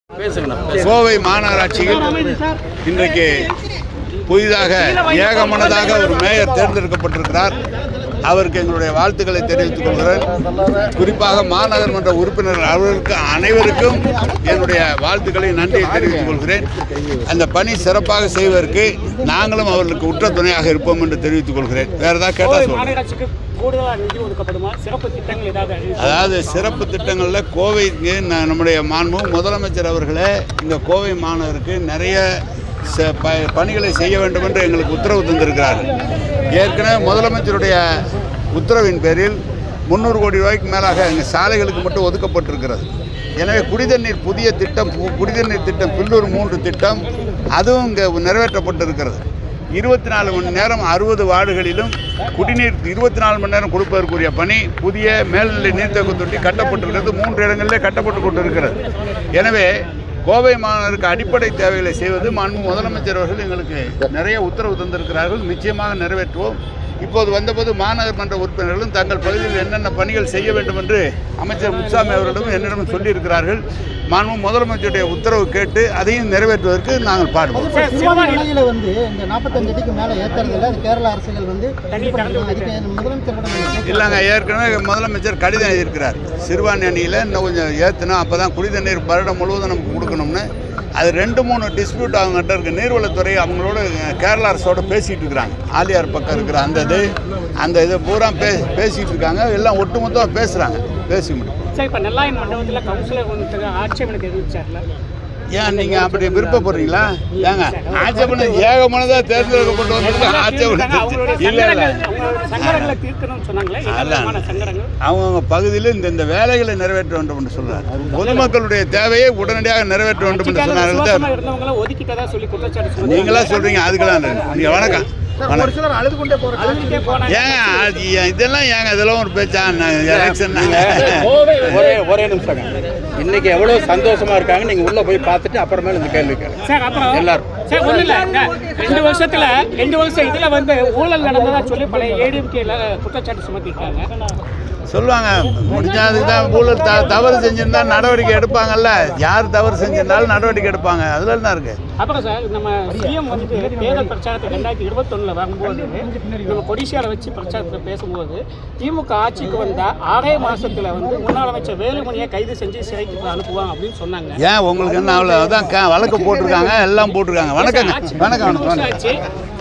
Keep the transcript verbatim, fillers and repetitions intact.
கோவை மாநகராட்சியில் இன்றைக்கு புதிதாக ஏகமனதாக ஒரு மேயர் தேர்ந்தெடுக்கப்பட்டிருக்கிறார். அவருக்கு எங்களுடைய வாழ்த்துக்களை தெரிவித்துக் கொள்கிறேன். குறிப்பாக மாநகர்மன்ற உறுப்பினர்கள் அவர்களுக்கு அனைவருக்கும் என்னுடைய வாழ்த்துக்களை நன்றியை தெரிவித்துக் கொள்கிறேன். அந்த பணி சிறப்பாக செய்வதற்கு நாங்களும் அவர்களுக்கு உற்ற துணையாக இருப்போம் என்று தெரிவித்துக் கொள்கிறேன். வேற ஏதாவது கேட்டால் சொல்லுங்கள். அதாவது சிறப்பு திட்டங்களில் கோவைக்கு நம்முடைய மாண்பு முதலமைச்சர் அவர்களே இந்த கோவை மாநகருக்கு நிறைய பணிகளை செய்ய வேண்டும் என்று எங்களுக்கு உத்தரவு தந்திருக்கிறார்கள். ஏற்கனவே முதலமைச்சருடைய உத்தரவின் பேரில் முந்நூறு கோடி ரூபாய்க்கு மேலாக எங்கள் சாலைகளுக்கு மட்டும் ஒதுக்கப்பட்டிருக்கிறது. எனவே குடிதண்ணீர் புதிய திட்டம் குடிதண்ணீர் திட்டம் பில்லூர் மூன்று திட்டம் அதுவும் இங்கே நிறைவேற்றப்பட்டிருக்கிறது. இருபத்தி நாலு மணி நேரம் அறுபது வார்டுகளிலும் குடிநீர் இருபத்தி நாலு மணி நேரம் கொடுப்பதற்குரிய பணி புதிய மேல்நிலை நீர்த்தேக்க தொட்டி கட்டப்பட்டிருக்கிறது. மூன்று இடங்களிலே கட்டப்பட்டு கொண்டிருக்கிறது. எனவே கோவை மாநகருக்கு அடிப்படை தேவைகளை செய்வது மாண்பு முதலமைச்சர் அவர்கள் எங்களுக்கு நிறைய உத்தரவு தந்திருக்கிறார்கள். நிச்சயமாக நிறைவேற்றுவோம். இப்போது வந்தபோது மாநகர் மன்ற உறுப்பினர்களும் தங்கள் பகுதியில் என்னென்ன பணிகள் செய்ய வேண்டும் என்று அமைச்சர் முத்துசாமி அவர்களிடம் என்னிடம் சொல்லியிருக்கிறார்கள். மாண்பு முதலமைச்சருடைய உத்தரவு கேட்டு அதையும் நிறைவேற்றுவதற்கு நாங்கள் பாடுவோம். வந்து இந்த நாற்பத்தஞ்சு அடிக்கு மேலே ஏற்றுறதில்ல கேரள அரசுகள் வந்து இல்லைங்க. ஏற்கனவே முதலமைச்சர் கடிதம் எழுதியிருக்கிறார். சிறுபான்மை அணியில் இன்னும் கொஞ்சம் ஏற்றணும், அப்போ தான் குடிதண்ணீர் வருடம் முழுவதும் நமக்கு கொடுக்கணும்னு. அது ரெண்டு மூணு டிஸ்பியூட் அவங்ககிட்ட இருக்குது. நீர்வளத்துறை அவங்களோட கேரள அரசோட பேசிகிட்டு இருக்கிறாங்க. ஆலியார் பக்கம் இருக்கிற அந்த இது அந்த இதை பூரா பே பேசிகிட்டு இருக்காங்க. எல்லாம் ஒட்டுமொத்தமாக பேசுகிறாங்க. பேசி முடியும். இப்போ நெல்லாயின் மண்டபத்தில் கவுன்சிலர் வந்து ஆட்சேபனை தெரிவிச்சார்ல, ஏன் நீங்கள் அப்படி விருப்பப்படுறீங்க? ஏங்க ஆட்சேபனை ஏகமானதாக தேர்ந்தெடுக்கப்பட்டு வந்து ஆட்சேபனை இல்லை இல்லை அவங்கவுங்க பகுதியில் இந்த இந்த வேலைகளை நிறைவேற்ற வேண்டும் என்று சொல்கிறார். பொதுமக்களுடைய தேவையை உடனடியாக நிறைவேற்ற வேண்டும் என்று சொன்னார்கள். நீங்களா சொல்கிறீங்க. அதுக்கெல்லாம் நீங்கள் வணக்கம் ஏங்க இதெல்லாம் ஏங்க இதெல்லாம் ஒரு பேச்சா? எலெக்ஷன் ஒரே ஒரே நிமிஷம். இன்னைக்கு எவ்வளவு சந்தோஷமா இருக்காங்க நீங்க உள்ள போய் பார்த்துட்டு அப்புறமேல இந்த கேள்வி கேளுங்க எல்லாரும். ரெண்டு வருஷத்துல ரெண்டு வருஷம் இதுல வந்து ஊழல் நடந்ததா சொல்லி பழைய ஏடிஎம்கேல குற்றச்சாட்டு சுமத்திருக்காங்க. சொல்லுவாங்க. முடிஞ்சதுக்கு தான் ஊழல் த தவறு செஞ்சிருந்தா நடவடிக்கை எடுப்பாங்கல்ல. யார் தவறு செஞ்சிருந்தாலும் நடவடிக்கை எடுப்பாங்க. அதில் என்ன இருக்கு? அப்புறம் சார் நம்ம சிஎம் வந்து தேர்தல் பிரச்சாரத்தை ரெண்டாயிரத்தி இருபத்தொன்னுல வரும்போது நம்ம கொடிசியாவில் வச்சு பிரச்சாரத்தில் பேசும்போது திமுக ஆட்சிக்கு வந்தால் ஆறே மாசத்துல வந்து முன்னாள் அமைச்சர் வேலுமணியை கைது செஞ்சு சிறைக்கு அனுப்புவாங்க அப்படின்னு சொன்னாங்க. ஏன் உங்களுக்கு என்ன அவ்வளோ அதான் வழக்கு போட்டிருக்காங்க, எல்லாம் போட்டிருக்காங்க. வணக்கம் வணக்கம் வணக்கம்.